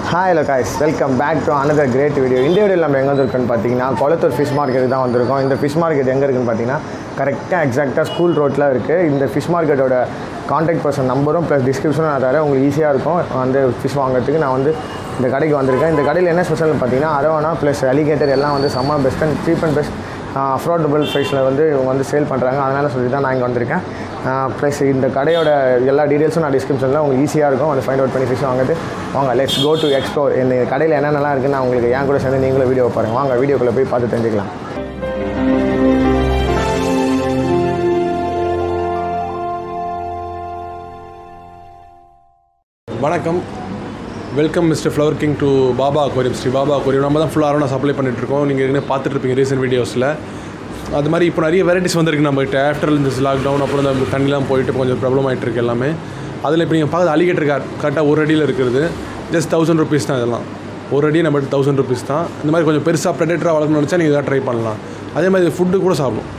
Hi hello guys, welcome back to another great video. இந்த வீடியோவில் நம்ம எங்கே வந்திருக்கோன்னு பார்த்தீங்கன்னா கொளத்தூர் ஃபிஷ் மார்க்கெட்டுக்கு தான் வந்திருக்கோம். இந்த ஃபிஷ் மார்க்கெட் எங்கே இருக்குன்னு பார்த்தீங்கன்னா கரெக்டாக எக்ஸாக்டாக ஸ்கூல் ரோட்டில் இருக்குது. இந்த ஃபிஷ் மார்க்கெட்டோட கான்டாக்ட் பர்சன் நம்பரும் ப்ளஸ் டிஸ்கிரிப்ஷனும் நான் தரேன். உங்களுக்கு ஈஸியாக இருக்கும் வந்து ஃபிஷ் வாங்குறதுக்கு. நான் வந்து இந்த கடைக்கு வந்திருக்கேன். இந்த கடையில் என்ன ஸ்பெஷல்னு பார்த்தீங்கன்னா அரவானா ப்ளஸ் அலிகேட்டர் எல்லாம் வந்து செம்ம best and cheap and best affordable ப்ரைஸில் வந்து இவங்க வந்து சேல் பண்ணுறாங்க. அதனால் சொல்லி தான் நான் இங்கே வந்திருக்கேன். ப்ளஸ் இந்த கடையோட எல்லா டீட்டெயில்ஸும் நான் டிஸ்கிரிப்ஷனில் உங்களுக்கு ஈஸியாக இருக்கும் வந்து ஃபைண்ட் அவுட் பண்ணி ஃபிஷ் வாங்கிட்டு வாங்க லெட்ஸ் கோ டு எக்ஸ்ப்ளோர். இந்த கடையில் என்னென்னலாம் இருக்குன்னு நான் உங்களுக்கு என் கூட சேர்ந்து நீங்களும் வீடியோ பாருங்கள். வாங்க வீடியோக்குள்ளே போய் பார்த்து தெரிஞ்சுக்கலாம். வணக்கம், welcome mister flower king to Baba aquarium. Shri Baba aquarium நம்ம தான் ஃபுல்லாக அரவணா சப்ளை பண்ணிகிட்ருக்கோம். நீங்கள் ஏற்கனவே பார்த்துட்ருப்பீங்க ரீசென்ட் வீடியோஸில். அது மாதிரி இப்போ நிறைய வெரைட்டிஸ் வந்திருக்கு நம்மகிட்ட. ஆஃப்டர் இந்த லாக்டவுன் அப்புறம் இந்த தண்ணிலாம் போயிட்டு கொஞ்சம் ப்ராப்ளம் ஆகிட்டுருக்கு எல்லாமே. அதில் இப்போ நீங்கள் பார்க்குறது அலிகேட்டர் கரெக்டாக ஒரு அடியில் இருக்கிறது ஜஸ்ட் 1000 rupees தான். இதெல்லாம் ஒரு அடி நம்மகிட்ட 1000 rupees தான். இந்த மாதிரி கொஞ்சம் பெருசாக ப்ரெடேட்டராக வளர்க்கணும்னு நினச்சா நீங்கள் இதாக ட்ரை பண்ணலாம். அதே மாதிரி ஃபுட்டு கூட சாப்பிடும்.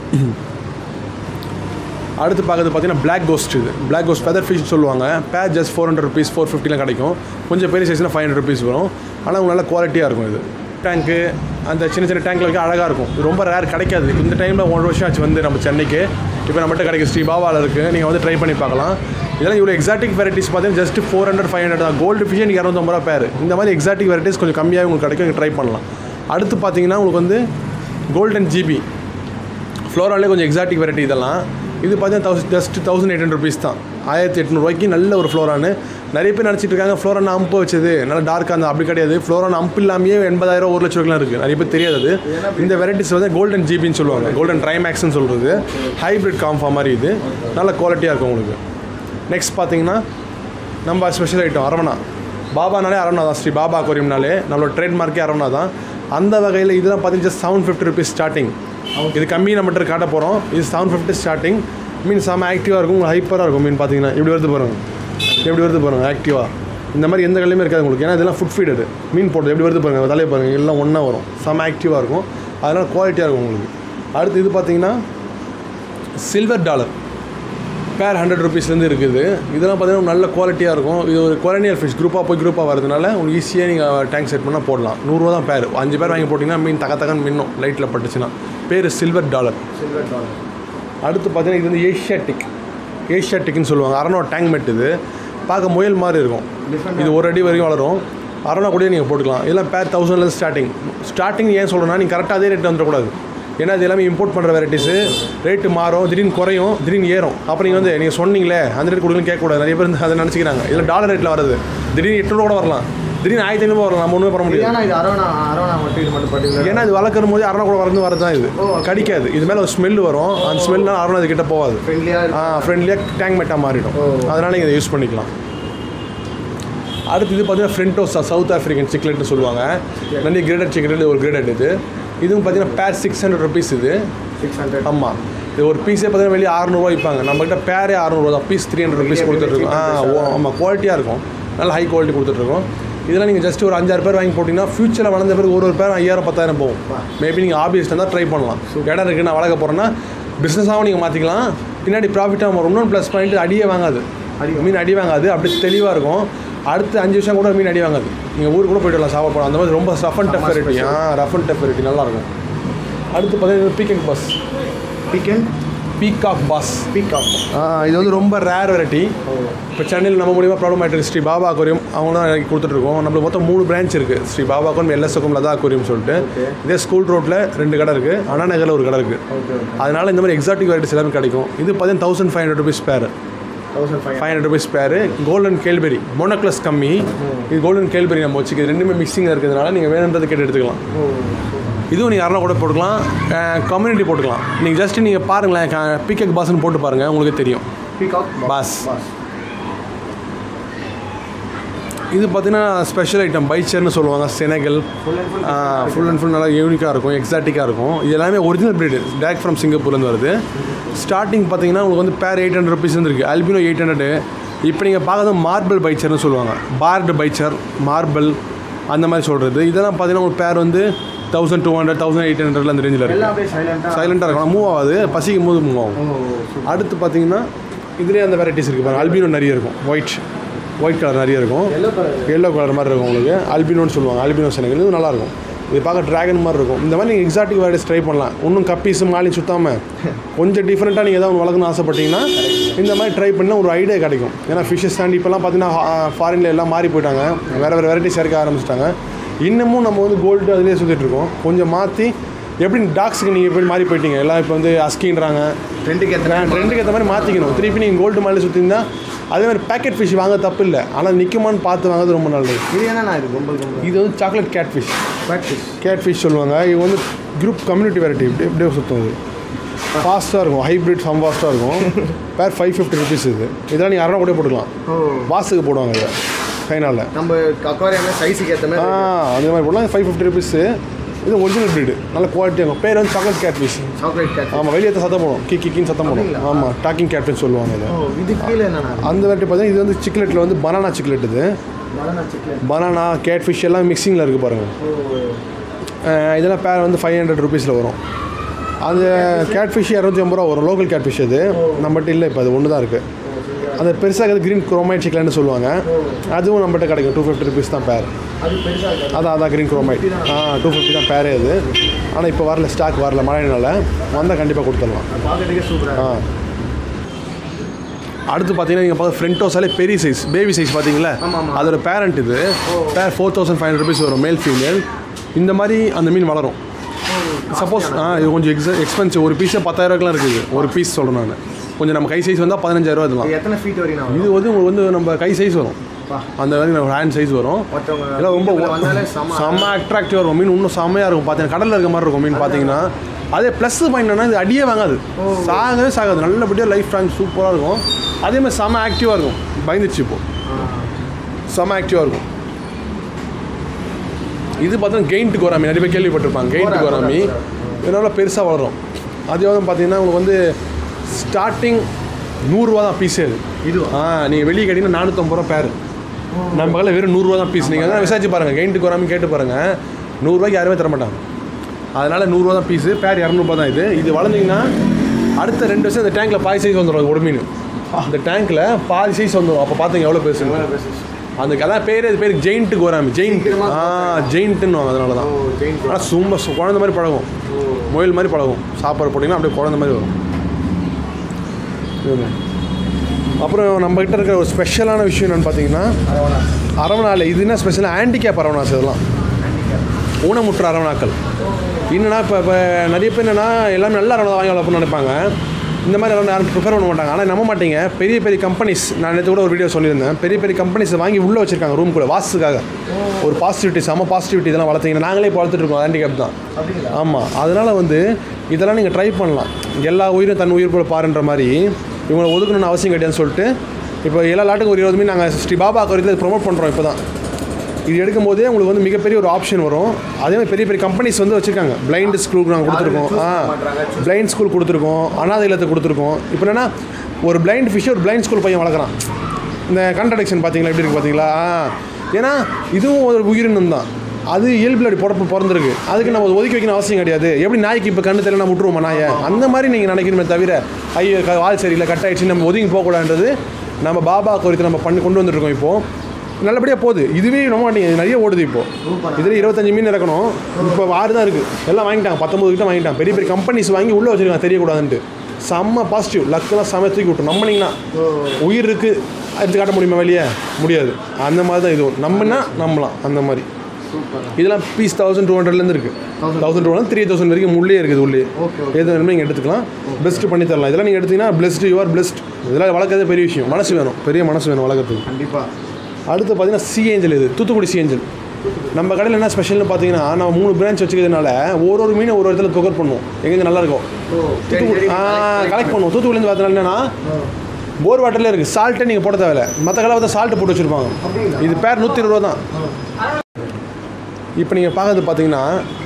அடுத்து பார்க்குறது பார்த்தீங்கன்னா பிளாக் கோஸ்ட். இது பிளாக் கோஸ்ட் ஃபெதர் ஃபிஷ் சொல்லுவாங்க. பேர் ஜஸ்ட் 400 rupees 450 கிடைக்கும். கொஞ்சம் பெரிய சைஸ்னால் 500 rupees வரும். ஆனால் உங்களுக்கு நல்ல குவாலிட்டியாக இருக்கும். இது டேங்க்கு அந்த சின்ன சின்ன டேங்க்கில் வைக்க அழகாக இருக்கும். இது ரொம்ப ரேர் கிடைக்காது. இந்த டைமில் 1 வருஷம் ஆச்சு வந்து நம்ம சென்னைக்கு. இப்போ நம்மகிட்ட கிடைக்கும் ஸ்ரீ பாபாவில் இருக்குது. நீங்கள் வந்து ட்ரை பண்ணி பார்க்கலாம். இதெல்லாம் இவ்வளோ எக்ஸாட்டிக் வெரைட்டிஸ் பார்த்தீங்கன்னா ஜஸ்ட் 400-500 தான். கோல்டு ஃபிஷ் எனக்கு 250 ரூபா பேர். இந்த மாதிரி எக்ஸாட்டிக் வெரைட்டிஸ் கொஞ்சம் கம்மியாக உங்களுக்கு கிடைக்கும். நீங்கள் ட்ரை பண்ணலாம். அடுத்து பார்த்தீங்கன்னா உங்களுக்கு வந்து கோல்டன் ஜிபி ஃப்ளோராலே கொஞ்சம் எக்ஸாட்டிக் வெரைட்டி. இதெல்லாம் இது பார்த்தீங்கன்னா ஜஸ்ட் 1800 rupees தான். 1800 ரூபாய்க்கு நல்ல ஒரு ஃப்ளோரானு. நிறைய பேர் நினச்சிட்டு இருக்காங்க ஃப்ளோரான் அம்பு வச்சது நல்லா டார்க்காக இருந்தால். அப்படி கிடையாது. ஃப்ளோரான் அம்பு இல்லாமையே 80,000 1 லட்சம் ரூபாய்லாம் இருக்குது. நிறைய பேர் தெரியாது. இந்த வெரைட்டிஸ் வந்து கோல்டன் ஜிபின்னு சொல்லுவாங்க. கோல்டன் ட்ரைமேக்ஸ்ன்னு சொல்கிறது ஹைப்ரிட் காம்ஃபா மாதிரி. இது நல்ல குவாலிட்டியாக இருக்கும் உங்களுக்கு. நெக்ஸ்ட் பார்த்தீங்கன்னா நம்ம ஸ்பெஷல் ஐட்டம் அரவணா. பாபானாலே அரவணா தான். ஸ்ரீ பாபா அக்வாரியம்னாலே நம்மளோட ட்ரேட்மார்க்கே அரவணா தான். அந்த வகையில் இதெல்லாம் பார்த்தீங்கன்னா ஜஸ்ட் 750 rupees ஸ்டார்டிங். இது கம்மி நம்மகிட்ட காட்ட போகிறோம். இது 750 ஸ்டார்டிங். மீன் செம்ம ஆக்டிவாக இருக்கும். உங்களுக்கு ஹைப்பராக இருக்கும். மீன் பார்த்தீங்கன்னா இப்படி வருது பாருங்கள். எப்படி வருது பாருங்கள் ஆக்டிவாக. இந்த மாதிரி எந்த கல்லையுமே இருக்காது உங்களுக்கு. ஏன்னா இதெல்லாம் ஃபுட் ஃபீடடு மீன் போடுறது. எப்படி வருது பாருங்கள். தலையை பாருங்கள். எல்லாம் ஒன்றா வரும். செம்ம ஆக்டிவாக இருக்கும். அதனால் குவாலிட்டியாக இருக்கும் உங்களுக்கு. அடுத்து இது பார்த்தீங்கன்னா சில்வர் டாலர் பேர் 100 rupeesலேருந்து இருக்குது. இதெல்லாம் பார்த்தீங்கன்னா நல்ல குவாலிட்டியாக இருக்கும். இது ஒரு கொலனியல் ஃபிஷ் குரூப்பாக வரதுனால உங்களுக்கு ஈஸியாக நீங்கள் டேங்க் செட் பண்ணால் போடலாம். 100 ரூபா தான் பேர். 5 பேர் வாங்கி போட்டிங்கன்னா மீன் தகன்னு மின்னும் லைட்டில் பட்டுச்சுன்னா. பேர் சில்வர் டாலர். அடுத்து பார்த்தீங்கன்னா இது வந்து ஏஷியாட்டிக்னு சொல்லுவாங்க. அரவணா டேங்க் மெட். இது பார்க்க முயல் மாதிரி இருக்கும். இது ஒரு அடி வரைக்கும் வளரும். அரவணா கூட நீங்கள் போட்டுக்கலாம். இதெல்லாம் பேர் 1000 ஸ்டார்டிங் ஏன் சொல்கிறேன்னா நீங்கள் கரெக்டாக அதே ரேட்டு வந்துடக்கூடாது. ஏன்னா இது எல்லாமே இம்போர்ட் பண்ணுற வெரைட்டிஸு. ரேட்டு மாறும். திடீர்னு குறையும், திடீர்னு ஏறும். அப்புறம் நீங்கள் வந்து நீங்கள் சொன்னீங்களே அந்த ரேட் கொடுக்கணும்னு கேட்கக்கூடாது. நிறைய பேர் அதை நினச்சிக்கிறாங்க. இதில் டாலர் ரேட்டில் வருது. திடீர்னு 800 கூட வரலாம். திடீர்னு 1500 வரலாம். நம்ம ஒன்றுமே பண்ண முடியாது. ஏன்னா இது வளர்க்கும் போது அரவணா கூட வரது தான். இது கடிக்காது. இது மேலே ஒரு ஸ்மெல் வரும். அந்த ஸ்மெல்னால் அரவணா இது கிட்ட போகாது. ஃப்ரெண்ட்லியாக டேங்க் மெட்டாக மாறிடும். அதனால் நீங்கள் இதை யூஸ் பண்ணிக்கலாம். அடுத்து இது பார்த்தீங்கன்னா ஃப்ரெண்டோசா சவுத் ஆஃப்ரிக்கன் சிக்லெட்னு சொல்லுவாங்க. நிறைய கிரேடட் சிக்லெட் ஒரு கிரேடட். இதுவும் பார்த்தீங்கன்னா பேர் 600 rupees. இது 600. ஆமாம். இது ஒரு பீஸே பார்த்தீங்கன்னா வெளியே 600 ரூபா விற்பாங்க. நம்மகிட்ட பேரே 600 ரூபா தான். பீஸ் 300 rupees கொடுத்துட்ருக்கோம். ஆமாம், குவாலிட்டியாக இருக்கும். நல்ல ஹை குவாலிட்டி கொடுத்துட்ருக்கோம். இதெல்லாம் நீங்கள் ஜஸ்ட் ஒரு 5-6 பேர் வாங்கி போட்டிங்கன்னா ஃபியூச்சரில் வளர்ந்த பேருக்கு ஒரு பேர் 5000-10,000 போகும். மேபி நீங்கள் ஹாபிஸ்ட் இருந்தால் ட்ரை பண்ணலாம். இடம் இருக்குது நான் வளர்க்க போகிறேன்னா பிஸ்னஸாகவும் நீங்கள் மாற்றிக்கலாம். பின்னாடி ப்ராஃபிட்டாக வரும். இன்னொன்று ப்ளஸ் பாயிண்ட் அடியே வாங்காது. மீன் அடி வாங்காது. அப்படி தெளிவாக இருக்கும். அடுத்து 5 வருஷம் கூட மீன் அடி வாங்காது. நீங்கள் ஊருக்கு கூட போய்ட்டு வரலாம் சாப்பிட போகலாம். அந்த மாதிரி ரொம்ப rough and tough variety. Rough and tough variety நல்லாயிருக்கும். அடுத்து பார்த்தீங்கன்னா பீகாக் பாஸ். இது வந்து ரொம்ப ரேர் வெரைட்டி. இப்போ சென்னையில் நம்ம மூலியமாக ப்ராப்ளம் ஆகிட்டு ஸ்ரீ பாபா அக்வாரியம் அவங்க தான் கொடுத்துட்ருக்கோம். நம்மளுக்கு மொத்தம் 3 பிரான்ச் இருக்குது. ஸ்ரீ பாபா அக்வாரியம், எல்எஸ்எக்கும், லதா அக்வாரியம் சொல்லிட்டு. இதே ஸ்கூல் ரோட்டில் 2 கடை இருக்குது. அண்ணா நகரில் ஒரு கடை இருக்குது. அதனால் இந்த மாதிரி எக்ஸாட்டிக் வெரைட்டிஸ் எல்லாமே கிடைக்கும். இது பார்த்தீங்கன்னா 1500 rupees பேர். 500 rupees பேர். கோல்டன் கேல்பெரி மோனோக்ளஸ் கம்மி. இது கோல்டன் கேல்பெரி நம்ம வச்சுக்கிறது. ரெண்டுமே மிக்சிங்காக இருக்கிறதுனால நீங்கள் வேணுன்றது கேட்டு எடுத்துக்கலாம். இதுவும் நீங்கள் அரவணா கூட போட்டுக்கலாம். கம்யூனிட்டி போட்டுக்கலாம். நீங்கள் ஜஸ்ட்டு நீங்கள் பாருங்களேன். பீகாக் பாஸ்ன்னு போட்டு பாருங்கள், உங்களுக்கு தெரியும். Peacock bass. இது பார்த்தீங்கன்னா ஸ்பெஷல் ஐட்டம் பைச்சர்னு சொல்லுவாங்க. செனகல் ஃபுல் அண்ட் ஃபுல் நல்லா யூனிக்காக இருக்கும். எக்ஸாட்டிக்காக இருக்கும். இது எல்லாமே ஒரிஜினல் ப்ரீடு. டேரக்ட் ஃப்ரம் சிங்கப்பூர்லேருந்து வருது. ஸ்டார்டிங் பார்த்தீங்கன்னா உங்களுக்கு வந்து பேர் 800 rupees இருக்குது. அல்பினோ 800. இப்போ நீங்கள் பார்க்குறது மார்பிள் பைச்சர்னு சொல்லுவாங்க. பார்டு பைச்சர், மார்பிள் அந்த மாதிரி சொல்கிறது. இதெல்லாம் பார்த்தீங்கன்னா உங்களுக்கு பேர் வந்து 1200 1800 அந்த ரேஞ்சில் இருக்குது. சைலண்ட்டாக இருக்கும். மூவ் ஆகாது. பசிக்கும் போது மூவ் ஆகும். அடுத்து பார்த்தீங்கன்னா இதுலேயே அந்த வெரைட்டிஸ் இருக்குது பாருங்கள். அல்பினோ நிறைய இருக்கும். ஒயிட் ஒயிட் கலர் நிறைய இருக்கும், எல்லோ கலர் மாதிரி இருக்கும் உங்களுக்கு. அல்பினோன்னு சொல்லுவாங்க, அல்பினோ சேனல். இது நல்லாயிருக்கும், இது பார்க்க ட்ராகன் மாதிரி இருக்கும். இந்த மாதிரி நீங்கள் எக்ஸாட்டிக் வெரைட்டிஸ் ட்ரை பண்ணலாம். இன்னும் கப்பீஸு மாலி சுத்தாமல் கொஞ்சம் டிஃப்ரெண்ட்டாக நீங்கள் எதாவது ஒன்று வளர்க்கணும்னு ஆசைப்பட்டீங்கன்னா இந்த மாதிரி ட்ரை பண்ணால் ஒரு ஐடியா கிடைக்கும். ஏன்னா ஃபிஷ்ஷஸ் தாண்டி இப்போலாம் பார்த்தீங்கன்னா ஃபாரினில் எல்லாம் மாறி போயிட்டாங்க, வேறு வெரைட்டிஸ் இறக்க ஆரம்பிச்சிட்டாங்க. இன்னமும் நம்ம வந்து கோல்டு அதிலே சுற்றிட்டுருக்கோம். கொஞ்சம் மாற்றி எப்படி டாக்ஸுக்கு நீங்கள் எப்படி மாறி போயிட்டீங்க, எல்லாம் இப்போ வந்து அஸ்கின்றாங்க, ட்ரெண்டுக்கு ஏற்ற மாதிரி மாற்றிக்கணும். திருப்பி நீங்கள் கோல்டு மாதிரி சுற்றிருந்தா அதே மாதிரி பேக்கெட் ஃபிஷ் வாங்க தப்பு இல்லை, ஆனால் நிற்குமான்னு பார்த்து வாங்குறது ரொம்ப நல்லது. இது என்னண்ணா இது வந்து சாக்லேட் கேட் ஃபிஷ் சொல்லுவாங்க. இது வந்து குரூப் கம்யூனிட்டி வெரைட்டி, எப்படியோ சுற்றும். இது ஃபாஸ்ட்டாக இருக்கும், ஹைப்ரிட் சம் ஃபாஸ்ட்டாக இருக்கும். பேர் 550 rupees. இதெல்லாம் நீங்கள் 6 கூட போட்டுக்கலாம், வாஸுக்கு போடுவாங்க. இதை ஃபைனலில் நம்ம அக்வாரியம் சைஸுக்கு ஏற்ற மாதிரி அந்த மாதிரி போடலாம். 550 rupees. இது ஒரிஜினல் ப்ரீடு, நல்ல குவாலிட்டியாக இருக்கும். பேர் வந்து சாக்லேட் கேட் ஃபிஷ். ஆமாம், வெளியே சத்தம் போடும், கிக்கின்னு சத்தம் போடும். ஆமாம், டாக்கிங் கேட் ஃபிஷ் சொல்லுவாங்க. இது கீழே என்னன்னா அந்த வெரைட்டி பார்த்தீங்கன்னா இது வந்து சிக்லெட்டில் வந்து பனானா சிக்லெட். இது பனானா கேட் ஃபிஷ் எல்லாம் மிக்சிங்கில் இருக்குது பாருங்கள். இதெல்லாம் பேர் வந்து 500 rupees வரும். அந்த கேட் ஃபிஷ் 250 ரூபா வரும், லோக்கல் கேட் ஃபிஷ். அது நம்மகிட்ட இல்லை, இப்போ அது ஒன்று தான் இருக்குது. அந்த பெருசாக க்ரீன் குரோமைட் சிக்கலன்னு சொல்லுவாங்க, அதுவும் நம்மகிட்ட கிடைக்கும். 250 rupees தான் பேர். அதான் க்ரீன் குரோமைட். 250 தான் பேரே அது. ஆனால் இப்போ வரல, ஸ்டாக் வரல, மழைனால. வந்தால் கண்டிப்பாக கொடுத்துடலாம். அடுத்து பார்த்தீங்கன்னா நீங்கள் பார்த்து ஃப்ரெண்டோஸாலே பெரிய சைஸ், பேபி சைஸ் பார்த்தீங்களா, அதோட பேரண்ட். இது பேர் 4500 rupees வரும், மேல் ஃபீமேல். இந்த மாதிரி அந்த மீன் வளரும். சப்போஸ் இது கொஞ்சம் எக்ஸ்பென்சிவ். ஒரு பீஸே 10,000 ரூபாய்க்குலாம் இருக்குது. ஒரு பீஸ் சொல்கிறேன் நான். கொஞ்சம் நம்ம கை சைஸ் வந்தால் 15,000 ரூபா. இதெல்லாம் எத்தனை ஃபீட் வரைக்கும்? இது வந்து உங்களுக்கு வந்து நம்ம கை சைஸ் வரும், அந்த மாதிரி நம்ம ஹேண்ட் சைஸ் வரும். இதெல்லாம் ரொம்ப செம்ம அட்ராக்டிவாக இருக்கும் மீன். இன்னும் செம்மையாக இருக்கும் பார்த்தீங்கன்னா, கடலில் இருக்க மாதிரி இருக்கும் மீன் பார்த்தீங்கன்னா. அதே ப்ளஸ் பாயிண்ட் இது அடியே வாங்காது, சாகாது. நல்லபடியாக லைஃப் டைம் சூப்பராக இருக்கும். அதே மாதிரி செம்ம ஆக்டிவாக இருக்கும். பயந்துச்சு இப்போது, செம்ம ஆக்டிவாக இருக்கும். இது பார்த்தீங்கன்னா கெயின்ட் கோராமி, நிறைய பேர் கேள்விப்பட்டிருப்பாங்க. கெயின்ட் கோராமி இதனால் பெருசாக வளரும். அதே வந்து பார்த்தீங்கன்னா உங்களுக்கு வந்து ஸ்டார்டிங் 100 ரூபா தான் பீஸே. இது நீங்கள் வெளியே கேட்டிங்கன்னா 450 ரூபா பேர். நம்ம கடையில் வெறும் 100 ரூபா தான் பீஸ். நீங்கள் தான் விசாரிச்சு பாருங்கள், கெயின்ட் கோராமி கேட்டு பாருங்கள். 100 ரூபாய்க்கு யாருமே தர மாட்டாங்க. அதனால் 100 ரூபா தான் பீஸு, பேர் 200 ரூபா தான். இது வளர்ந்தீங்கன்னா அடுத்த 2 வருஷம் இந்த டேங்க்கில் பாதி சைஸ் வந்துடும். ஒரு மீன் அந்த டேங்க்கில் பாதி சைஸ் வந்துடும். அப்போ பார்த்தீங்க எவ்வளோ பெருசு. அந்த அதான் பேர், அது பேர் ஜெயிண்ட் கோராமி. ஜெயிண்ட்டுன்னு அதனால தான். ஆனால் சும்மா குழந்த மாதிரி பழகும், முயல் மாதிரி பழகும். சாப்பாடு போட்டிங்கன்னா அப்படியே குழந்த மாதிரி வரும். அப்புறம் நம்மகிட்ட இருக்கிற ஒரு ஸ்பெஷலான விஷயம் என்னென்னு பார்த்தீங்கன்னா அரவணாவில். இது என்ன ஸ்பெஷல்? Handicap arowanas. இதெல்லாம் ஊனமுற்ற அரவணாக்கள். என்னென்னா இப்போ நிறைய பேர் என்னென்னா எல்லாமே நல்ல அரவணை வாங்கி வளர்ப்போம்னு நினைப்பாங்க. இந்த மாதிரி யாரும் ப்ரிஃபர் பண்ண மாட்டாங்க. ஆனால் நம்ப மாட்டீங்க, பெரிய பெரிய கம்பெனிஸ், நான் நேற்று கூட ஒரு வீடியோ சொல்லியிருந்தேன், பெரிய பெரிய கம்பெனிஸ் வாங்கி உள்ளே வச்சுருக்காங்க ரூம் கூட வாசுக்காக. ஒரு பாசிட்டிவிட்டி, செம்ம பாசிட்டிவிட்டி. இதெல்லாம் வளர்த்தீங்கன்னா நாங்களே வளர்த்துட்ருக்கோம், ஹேண்டிகேப் தான். ஆமாம், அதனால் வந்து இதெல்லாம் நீங்கள் ட்ரை பண்ணலாம். எல்லா உயிரும் தன் உயிர் போல பாருன்ற மாதிரி இவங்களை ஒதுக்கணும்னு அவசியம் கிடையாதுன்னு சொல்லிட்டு இப்போ எல்லா நாட்டுக்கும் ஒரு 20 மீன் நாங்கள் ஸ்ரீ பாபா அக்வாரியத்தில் ப்ரொமோட் பண்ணுறோம். இப்போ தான் இது எடுக்கும் போதே உங்களுக்கு வந்து மிகப்பெரிய ஒரு ஆப்ஷன் வரும். அதே மாதிரி பெரிய பெரிய கம்பெனிஸ் வந்து வச்சுருக்காங்க. பிளைண்ட் ஸ்கூலுக்கு நாங்கள் கொடுத்துருக்கோம், பிளைண்ட் ஸ்கூல் கொடுத்துருக்கோம், அனாதை இல்லத்தை கொடுத்துருக்கோம். இப்போ என்னென்னா ஒரு பிளைண்ட் ஃபிஷ்ஷை ஒரு பிளைண்ட் ஸ்கூல் பையன் வளர்க்குறான். இந்த கான்ட்ராடிக்ஷன் பார்த்தீங்களா எப்படி இருக்குது பார்த்தீங்களா? ஏன்னா இதுவும் ஒரு உயிரினம் தான், அது இயல்பில் அப்படி பிறந்திருக்கு. அதுக்கு நம்ம ஒதுக்கி வைக்கணும் அவசியம் கிடையாது. எப்படி நாய்க்கு இப்போ கண்ணு தெரியல விட்டுருவோமா நாயை, அந்த மாதிரி நீங்கள் நினைக்கணுமே தவிர ஐயோ வால் சரியில்லை கட் ஆகிடுச்சு நம்ம ஒதுங்கி போகக்கூடாதுன்றது நம்ம பாபா குறித்து நம்ம கொண்டு வந்துருக்கோம். இப்போது நல்லபடியாக போகுது. இதுவே நம்ம மாட்டீங்க, நிறைய ஓடுது. இப்போது இதில் 25 மீன் இறக்கணும். இப்போ 6 தான் இருக்குது. எல்லாம் வாங்கிட்டாங்க, 19 கிட்ட வாங்கிட்டாங்க. பெரிய பெரிய கம்பெனிஸ் வாங்கி உள்ளே வச்சுருக்காங்க தெரியக்கூடாதுன்ட்டு. செம்ம பாசிட்டிவ். லக்கெல்லாம் செம்ம தூக்கி விட்டோம். நம்பினீங்கன்னா உயிர் இருக்குது எடுத்து காட்ட முடியுமா வெளியே? முடியாது. அந்த மாதிரி தான் இதுவும். நம்பலாம் அந்த மாதிரி. இதெல்லாம் பீஸ் 1200 இருக்குது. 1200 3000 வரைக்கும் உள்ளே இருக்குது. உள்ளே எது வேணுமோ நீங்கள் எடுத்துக்கலாம். பெஸ்ட்டு பண்ணி தரலாம். இதெல்லாம் நீங்கள் எடுத்திங்கன்னா பெஸ்ட்டு, யூஆர் பெஸ்ட். இதெல்லாம் வளர்க்கறதே பெரிய விஷயம். மனசு வேணும், பெரிய மனசு வேணும் வளர்க்குறதுக்கு. கண்டிப்பாக. அடுத்து பார்த்தீங்கன்னா சி ஏஞ்சல். இது தூத்துக்குடி சி ஏஞ்சல். நம்ம கடையில் என்ன ஸ்பெஷல்னு பார்த்தீங்கன்னா நம்ம 3 பிரான்ச் வச்சுக்கிறதுனால ஒரு மீனை ஒரு இடத்துல தொகர் பண்ணுவோம். எங்கேருந்து நல்லாயிருக்கும் தூத்துக்குடி கலெக்ட் பண்ணுவோம். தூத்துக்குடிலேருந்து பார்த்தீங்கன்னா என்னென்னா போர் வாட்டர்லேயே இருக்குது. சால்ட்டே நீங்கள் போட தேவையில்லை. மற்ற கடை வந்து சால்ட்டு போட்டு வச்சுருப்பாங்க. இது பேர் 120 ரூபா தான். இப்போ நீங்கள் பார்க்கறது பார்த்தீங்கன்னா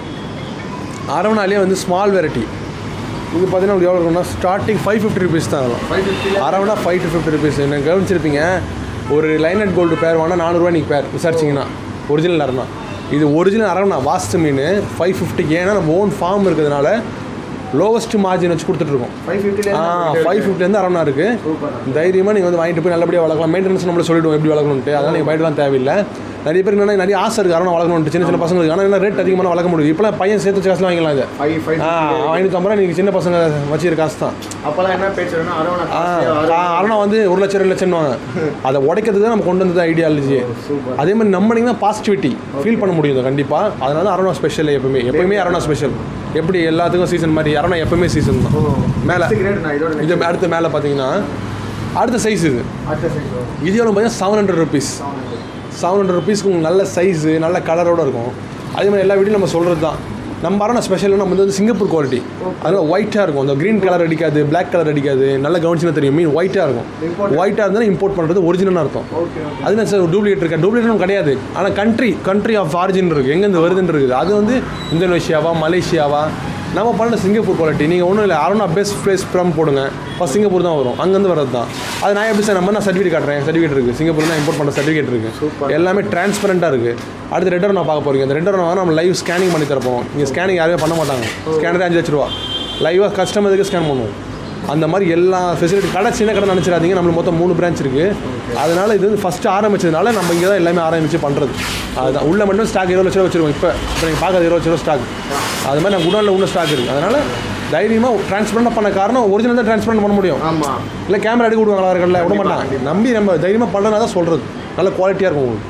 அரவணாலே வந்து ஸ்மால் வெரைட்டி. இது பார்த்தீங்கன்னா எவ்வளோ இருக்குன்னா ஸ்டார்டிங் 550 rupees தான். அதெல்லாம் அரவணா 5 to 50 rupees. நீங்கள் கவனிச்சிருப்பீங்க, ஒரு லைனட் கோல்டு பேர் வாங்கினா 400 ரூபா நீங்கள் பேர் விசாரிச்சிங்கன்னா ஒரிஜினல் அரவணா. இது ஒரிஜினல் அரவணா வாஸ்து மீன் 550. ஏன்னா நம்ம ஓன் ஃபார்ம் இருக்கிறதுனால லோவஸ்ட் மார்ஜின் வச்சு கொடுத்துட்ருக்கோம். 550 அரௌண்டா இருக்குது. தைரியமாக நீங்கள் வந்து வாங்கிட்டு போய் நல்லபடியாக வளர்க்கலாம். மெயின்டெனன்ஸ் நம்மளே சொல்லிவிடுவோம் எப்படி வளர்க்கணுன்ட்டு. அதனால் நீங்கள் பயப்படலாம் தேவையில்லை. நிறைய பேருக்கு என்னென்னா நிறைய ஆசை இருக்குது அரௌண்டா வளர்க்கணுன்ட்டு சின்ன பசங்களுக்கு. ஆனால் என்ன ரேட் அதிகமாக வளர்க்க முடியும். இப்போலாம் பையன் சேர்த்து காசுலாம் வாங்கிக்கலாம். இது 550 நீங்கள் சின்ன பசங்க வச்சுருக்க காசு தான். அப்போலாம் என்ன பேசுகிறேன்னா அரௌண்டா வந்து 1 லட்சம் 2 லட்சம் வாங்க. அதை உடைக்கிறதுக்கு தான் நம்ம கொண்டு வந்தது ஐடியாலஜி. அதே மாதிரி நம்பினீங்கன்னா பாசிட்டிவிட்டி ஃபீல் பண்ண முடியும் கண்டிப்பாக. அதனால அரௌண்டா ஸ்பெஷல் எப்பயுமே அரௌண்டா ஸ்பெஷல். எப்படி எல்லாத்துக்கும் சீசன் மாதிரி அரௌண்டா எப்பவுமே சீசன் தான். மேலே இது அடுத்து மேலே பார்த்தீங்கன்னா அடுத்த சைஸ் இது எவ்வளோ பார்த்தீங்கன்னா 700 rupees. 700 rupeesக்கு உங்களுக்கு நல்ல சைஸு நல்ல கலரோடு இருக்கும். அதே மாதிரி எல்லா வீடியும் நம்ம சொல்கிறது தான். நம்ம அரௌண்டா ஸ்பெஷல்னா நம்ம வந்து சிங்கப்பூர் குவாலிட்டி. அதனால் ஒயிட்டாக இருக்கும். அந்த க்ரீன் கலர் அடிக்காது, பிளாக் கலர் அடிக்காது. நல்லா கவனிச்சுன்னா தெரியும். மீன் ஒயிட்டாக இருக்கும். ஒயிட்டாக இருந்தால் இம்போர்ட் பண்ணுறது ஒரிஜினலாக அர்த்தம். அதுதான் சார் டூப்ளிகேட் இருக்கா? டூப்ளிகேட்டும் கிடையாது. ஆனால் கண்ட்ரி ஆஃப் ஆரிஜின் இருக்குது. எங்கேருந்து வருதுன்னு இருக்குது. அது வந்து இந்தோனேஷியாவா மலேசியாவா நம்ம பண்ண சிங்கப்பூர் குவாலிட்டி. நீங்கள் ஒன்றும் இல்லை அரௌண்டா பெஸ்ட் ப்ளேஸ் ஃப்ரம் போடுங்க. ஃபஸ்ட் சிங்கப்பூர் தான் வரும். அங்கேருந்து வரது தான். அது நான் எப்படி சார் நான் சர்டிஃபிகேட் காட்டுறேன். சர்டிஃபிகேட் இருக்குது. சிங்கப்பூர் தான் இம்போர்ட் பண்ணுற சர்டிஃபிகேட் இருக்குது. எல்லாமே டிரான்ஸ்பரண்ட்டாக இருக்குது. அடுத்து ரெட் அரௌண்டா பார்க்க போகிறீங்க. அந்த ரெட் அரௌண்டா நம்ம லைவ் ஸ்கேனிங் பண்ணி தரப்போம். இங்கே ஸ்கேனிங் யாருமே பண்ண மாட்டாங்க. ஸ்கேனரே 5 லட்ச ரூபா. லைவாக கஸ்டமருக்கு ஸ்கேன் பண்ணுவோம். அந்த மாதிரி எல்லா ஃபெசிலிட்டி கடை சின்ன கடை நினச்சிடாதீங்க. நம்மளுக்கு மொத்தம் 3 பிரான்ச் இருக்குது. அதனால் இது வந்து ஃபஸ்ட்டு ஆரம்பிச்சதுனால நம்ம இங்கே தான் எல்லாமே ஆரம்பித்து பண்ணுறது. அதுதான் உள்ள மட்டும் ஸ்டாக் 20 லட்ச ரூபா வச்சுருக்கோம். இப்போ நீங்கள் பார்க்குறது 20 லட்ச ரூபா ஸ்டாக். அது மாதிரி நான் குடோனில் இன்னும் ஸ்டாக் இருக்குது. அதனால் தைரியமாக ட்ரான்ஸ்பரண்டாக பண்ண காரணம் ஒரிஜினல் தான் ட்ரான்ஸ்பரண்ட் பண்ண முடியும். ஆமாம். இல்லை கேமரா எடுக்க விடுவாங்களா இருக்கல விட மாட்டாங்க. நம்பி நம்ம தைரியமாக பண்ணனா தான் சொல்கிறது. நல்ல குவாலிட்டியாக இருக்கும் உங்களுக்கு.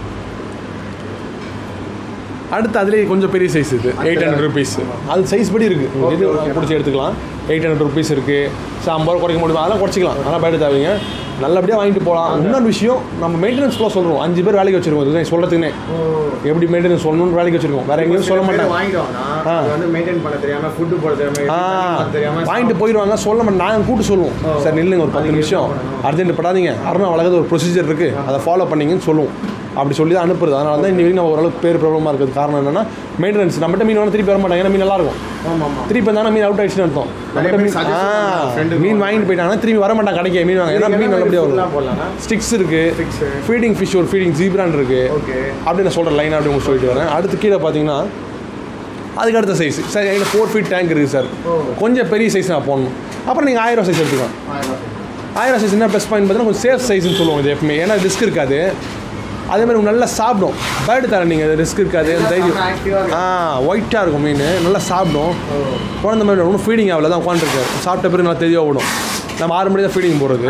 அடுத்து அதுலேயே கொஞ்சம் பெரிய சைஸ் இது 800 rupees. அது சைஸ் படி இருக்குது. இது பிடிச்சி எடுத்துக்கலாம். 800 rupees இருக்குது. 50 ரூபா குறைக்க முடியுமா? அதெல்லாம் குறைச்சிக்கலாம். அதெல்லாம் பயப்பட தேவைங்க. நல்லபடியாக வாங்கிட்டு போகலாம். இன்னொரு விஷயம் நம்ம மெயின்டெனன்ஸ் ஃபுல்லாக சொல்கிறோம். 5 பேர் வேலைக்கு வச்சுருக்கோம். இதுதான் சொல்கிறதுக்குன்னே எப்படி மெயின்டெனன்ஸ் சொல்லணும்னு வேலைக்கு வச்சுருக்கோம். வேறு எங்கேயும் சொல்ல மாட்டாங்க. வாங்கிட்டு போயிடுவாங்க. சொல்ல மாட்டேன். நாங்கள் கூட்டு சொல்லுவோம். சார் நில்லுங்க ஒரு 10 நிமிஷம் அர்ஜென்ட் படாதீங்க. அரௌண்டா வளர்க்குறது ஒரு ப்ரொசீஜர் இருக்குது. அதை ஃபாலோ பண்ணிங்கன்னு சொல்லுவோம். அப்படி சொல்லி தான் அனுப்புறது. அதனால தான் இன்னைக்கு நம்ம ஓரளவுக்கு பேர் ப்ராப்ளமாக இருக்கிறது காரணம் என்னன்னா மெயின்டெனன்ஸ். நம்மகிட்ட மீன் வேணால் திருப்பி வர மாட்டாங்க. ஏன்னா மீன் நல்லாயிருக்கும். திருப்பி வந்தாலும் மீன் அவுட் ஆயிடுச்சுன்னு அர்த்தம். மீன் வாங்கிட்டு போயிட்டாங்கன்னா திரும்பி வர மாட்டாங்க கடைக்கு மீன் வாங்க. ஏன்னா மீன் நல்லபடியாக வரும். ஸ்டிக்ஸ் இருக்குது. ஃபீடிங் ஃபிஷ் ஒரு ஃபீடிங் ஜீப்ரான் இருக்குது. அப்படி நான் சொல்கிறேன் லைனாக அப்படி உங்களுக்கு சொல்லிட்டு வரேன். அடுத்து கீழே பார்த்தீங்கன்னா அதுக்கு அடுத்த சைஸ் சார் எங்கள் 4 feet டேங்க் இருக்குது சார். கொஞ்சம் பெரிய சைஸ் நான் போடணும். அப்புறம் நீங்கள் 1000 சைஸ் எடுத்துக்கலாம். 1000 சைஸ் என்ன ப்ளஸ் பாயிண்ட் பார்த்தீங்கன்னா கொஞ்சம் சேஃப் சைஸ்ன்னு சொல்லுவோம். இது எப்பவுமே ஏன்னா ரிஸ்க் இருக்காது. அதே மாதிரி நல்லா சாப்பிடும். பேர்டு தர நீங்கள் ரிஸ்க் இருக்காது. தைரியம் ஒயிட்டாக இருக்கும் மீன். நல்லா சாப்பிடும். குழந்தை மாதிரி ஒன்றும் ஃபீடிங் ஆகல தான் உட்காந்துருக்காரு. சாப்பிட்ட பிறகு நல்லா தெளிவாக விடும். நம்ம 6 மணி தான் ஃபீடிங் போடுறது.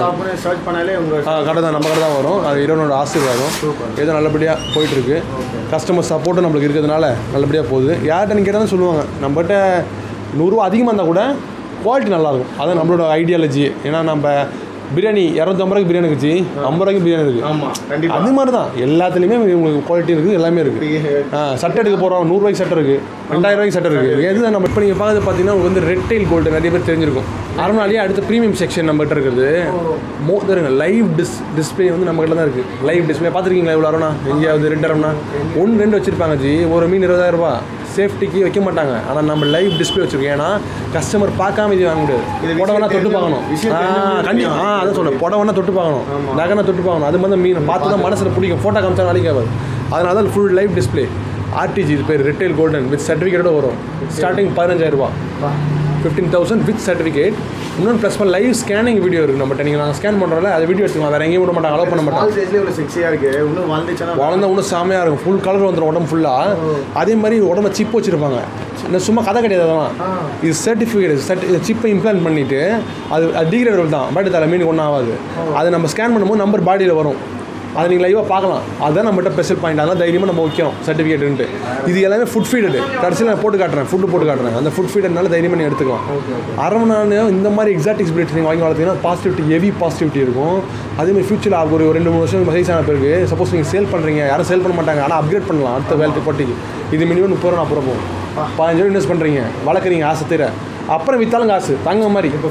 கடை தான் நம்ம கடை தான் வரும். அது இறைவனோட ஆசீர்வாதம். ஏதோ நல்லபடியாக போயிட்டுருக்கு. கஸ்டமர் சப்போர்ட்டும் நம்மளுக்கு இருக்கிறதுனால நல்லபடியாக போகுது. யார்கிட்ட நீங்கள் கேட்டால் சொல்லுவாங்க நம்மகிட்ட 100 ரூபா அதிகமாக இருந்தால் கூட குவாலிட்டி நல்லாயிருக்கும். அதான் நம்மளோட ஐடியாலஜி. ஏன்னா நம்ம பிரியாணி 250 ரூபாய்க்கு பிரியாணி இருக்குது, 50 ரூபாய்க்கு பிரியாணி இருக்குது. அது மாதிரி தான் எல்லாத்துலேயுமே உங்களுக்கு குவாலிட்டி இருக்குது, எல்லாமே இருக்குது. சட்டை எடுக்க போகிறோம் 100 ரூபாய்க்கு சட்டை இருக்குது, 2000 ரூபாய்க்கு சட்டை இருக்குது. எது நம்ம இப்போ நீங்கள் பார்த்து பார்த்தீங்கன்னா உங்களுக்கு வந்து ரெட் டெயில் கோல்டு நிறைய பேர் தெரிஞ்சிருக்கும். அரௌண்டாலேயே அடுத்த ப்ரீமியம் செக்ஷன் நம்மகிட்ட இருக்குது. மோதருங்க லைவ் டிஸ்பிளே வந்து நம்மகிட்ட தான் இருக்குது. லைவ் டிஸ்பிளே பார்த்துருக்கீங்களா? எவ்வளோ அரௌண்டா எங்கேயாவது 2 அரௌண்டா 1-2 வச்சுருப்பாங்க ஜி. ஒரு மீன் 20,000 ரூபா சேஃப்டிக்கு வைக்க மாட்டாங்க. ஆனால் நம்ம லைவ் டிஸ்பிளே வச்சுருக்கோம். ஏன்னா கஸ்டமர் பார்க்காம இது வாங்க முடியாது. புடவைனா தொட்டு பார்க்கணும். கண்டிப்பாக அதான் சொல்லுவேன். புடவைனா தொட்டு பார்க்கணும், நகைனா தொட்டு பார்க்கணும். அது மாதிரி மீன் பார்த்து தான் மனசில் பிடிக்கும். ஃபோட்டோ காமிச்சா நாளைக்கு ஆகாது. அதனால தான் ஃபுல் லைவ் டிஸ்பிளே. ஆர்டிஜி இது பேர் ரெட் டெயில் கோல்டன் வித் சர்டிஃபிகேட்டோட வரும். ஸ்டார்டிங் 15,000 ரூபா, 15,000 வித் சர்டிஃபிகேட். இன்னொன்று ப்ளஸ் பண்ண லைவ் ஸ்கேனிங் வீடியோ இருக்குது நம்மகிட்ட. நீங்கள் நாங்கள் ஸ்கேன் பண்ணுறோம்ல அது வீடியோ எடுத்துக்கலாம். வேறு எங்கேயும் விட மாட்டாங்க, அலோவ் பண்ண மாட்டாங்க. வளர்ந்தா இன்னும் செமையாக இருக்கும். ஃபுல் கலர் வந்துடும் உடம்பு ஃபுல்லாக. அதே மாதிரி உடம்பு சிப் வச்சுருப்பாங்க. இந்த சும்மா கதை கிடையாது. அதெல்லாம் இது சர்டிஃபிகேட் சிப்பை இம்ப்ளான்ட் பண்ணிவிட்டு அது டிகிரேடபிள் தான். பட் அதில் மீனுக்கு ஒன்றும் ஆகாது. அதை நம்ம ஸ்கேன் பண்ணும்போது நம்பர் பாடியில் வரும். அதை நீங்கள் லைவாக பார்க்கலாம். அதுதான் நம்மகிட்ட ஸ்பெஷல் பாயிண்ட். அதெல்லாம் தைரியமாக நம்ம வைக்கிறோம் சர்டிஃபிகேட்டுன்ட்டு. இது எல்லாமே ஃபுட் ஃபீடடு. கடைசியில் நான் போட்டு காட்டுறேன், ஃபுட்டு போட்டு காட்டுறேன். அந்த ஃபுட் ஃபீடர்னால தைரியமாக நீங்கள் எடுத்துக்கலாம். அரவணான்னு இந்த மாதிரி எக்ஸாட்டிக்ஸ் பிரீட்ஸ் நீங்கள் வாங்கி வளர்த்தீங்கன்னா பாசிட்டிவிட்டி ஹெவி பாசிட்டிவிட்டி இருக்கும். அதேமாதிரி ஃபியூச்சரில் ஒரு 2-3 வருஷம் சைஸ் ஆன பிறகு சப்போஸ் நீங்கள் சேல் பண்ணுறீங்க, யாரும் சேல் பண்ண மாட்டாங்க, ஆனால் அப்கிரேட் பண்ணலாம் அடுத்த வேலை போட்டிக்கு. இது மினிமம் 30 ரூபா 40 ரூபா போகும். 15 ரூபா இன்வெஸ்ட் பண்ணுறீங்க, வளர்க்குறீங்க, ஆசை தீர. அப்புறம் விற்றாலும் காசு தங்க மாதிரி. இப்போ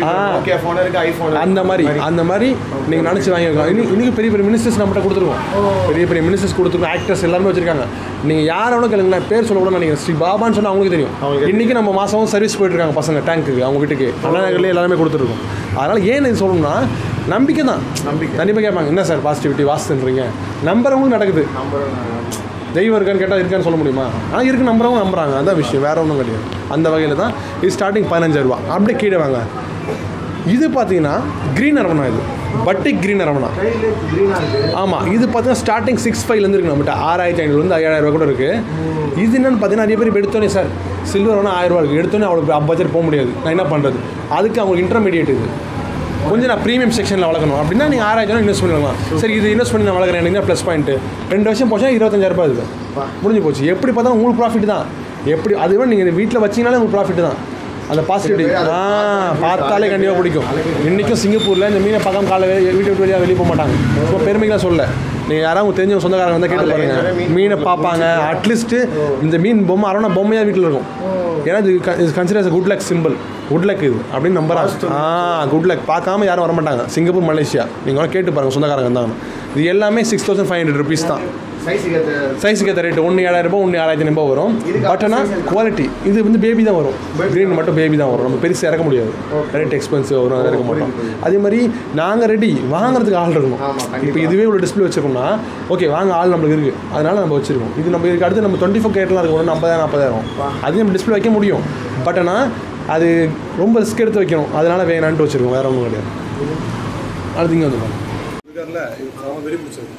அந்த மாதிரி நீங்கள் நினச்சி வாங்கிக்கலாம். இன்றைக்கி பெரிய பெரிய மினிஸ்டர்ஸ் நம்மகிட்ட கொடுத்துருக்கோம். பெரிய மினிஸ்டர்ஸ் கொடுத்துருக்கோம். ஆக்டர்ஸ் எல்லாருமே வச்சிருக்காங்க. நீங்கள் யாரோட கேளுங்களேன், பேர் சொல்ல கூட நினைக்கிறேன். ஸ்ரீ பாபான்னு சொன்னால் அவங்களுக்கு தெரியும். இன்றைக்கி நம்ம மாதம் சர்வீஸ் போயிட்டுருக்காங்க பசங்க டேங்க்கு அவங்க வீட்டுக்கு. அண்ணா நகர்லேயே எல்லாருமே கொடுத்துருக்கோம். அதனால் ஏன் இது சொல்லணும்னா நம்பிக்கை தான். கண்டிப்பாக கேட்பாங்க என்ன சார் பாசிட்டிவிட்டி வாஸ்துன்றீங்க. நம்புறவங்களும் நடக்குது. தெய்வம் இருக்கான்னு கேட்டால் இருக்கான்னு சொல்ல முடியுமா? ஆனால் இருக்குன்னு நம்புறாங்க. அதான் விஷயம், வேறு ஒன்றும் கிடையாது. அந்த வகையில் தான் இது ஸ்டார்டிங் 15,000 அப்படியே கீழே வாங்க. இது பார்த்தீங்கன்னா க்ரீன் அரவணா, இது பட்டிக் க்ரீன் அரவணா. ஆமாம், இது பார்த்தீங்கன்னா ஸ்டார்டிங் 6,500 இருக்குது நம்மகிட்ட. 6,500 7,000 கூட இருக்குது. இது என்னென்னு பார்த்தீங்கன்னா நிறைய பேர் இப்போ எடுத்தோன்னே சார் சில்வர் வேணால் 1000 இருக்குது, எடுத்தோன்னே அவ்வளோ பட்ஜெட் போக முடியாது, நான் என்ன பண்ணுறது? அதுக்கு அவங்களுக்கு இன்டர்மீடியேட் இது கொஞ்சம் நான் ப்ரீமியம் செக்ஷனில் வளர்க்கணும் அப்படின்னா நீங்கள் 6,000 இன்வெஸ்ட் பண்ணிடலாம். சரி, இது இன்வெஸ்ட் பண்ணி நான் வளர்க்குறேன், எனக்கு ப்ளஸ் பாயிண்ட்டு 2 வருஷம் போச்சுன்னா 25,000 இருக்குது, முடிஞ்சு போச்சு. எப்படி பார்த்தா உங்களுக்கு ப்ராஃபிட் தான். எப்படி அதுவே நீங்கள் வீட்டில் வச்சிங்கனாலே உங்களுக்கு ப்ராஃபிட் தான். அந்த பாசிட்டிவிட்டி பார்த்தாலே கண்டிப்பாக பிடிக்கும். இன்றைக்கும் சிங்கப்பூரில் இந்த மீனை பார்க்காம காலை வீட்டை விட்டு வெளியே போக மாட்டாங்க. ரொம்ப பெருமைகளாக சொல்ல, நீங்கள் யாராவது தெரிஞ்ச சொந்தக்காரங்க வந்தால் கேட்டு பாருங்கள், மீனை பார்ப்பாங்க. அட்லீஸ்ட்டு இந்த மீன் பொம்மை அரவணா பொம்மையாக வீட்டில் இருக்கும். ஏன்னா இது consider good luck symbol, good luck இது அப்படின்னு நம்புறாங்க. குட் லக் பார்க்காம யாரும் வரமாட்டாங்க. சிங்கப்பூர், மலேசியா நீங்கள் கேட்டு பாருங்கள் சொந்தக்காரங்க இருந்தாங்க. இது எல்லாமே 6,500 rupees தான் சைஸுக்கு ஏற்ற ரேட்டு. 1 7,000 1 6,500 வரும். பட் ஆனால் குவாலிட்டி இது வந்து பேபி தான் வரும். க்ரீன் மட்டும் பேபி தான் வரும். நம்ம பெருசாக இறக்க முடியாது, ரேட் எக்ஸ்பென்சிவ் வரும், இறக்க மாட்டோம். அதே மாதிரி நாங்கள் ரெடி வாங்குறதுக்கு ஆள் இருக்கணும். இப்போ இதுவே ஒரு டிஸ்பிளே வச்சுருக்கோம்னா ஓகே வாங்க ஆள் நம்மளுக்கு இருக்குது, அதனால் நம்ம வச்சுருக்கோம். இது நம்ம இதுக்கு அடுத்து நம்ம 24 கேரட்லாம் இருக்கும், 50,000 40,000 அது நம்ம டிஸ்பிளே வைக்க முடியும். பட் ஆனால் அது ரொம்ப ரிஸ்க் எடுத்து வைக்கணும், அதனால் வேணான்ட்டு வச்சுருக்கோம், வேறு ஒன்றும் கிடையாது. அடுத்து இங்கே வந்து பாருங்க, வெரி பிடிச்சிருக்கு.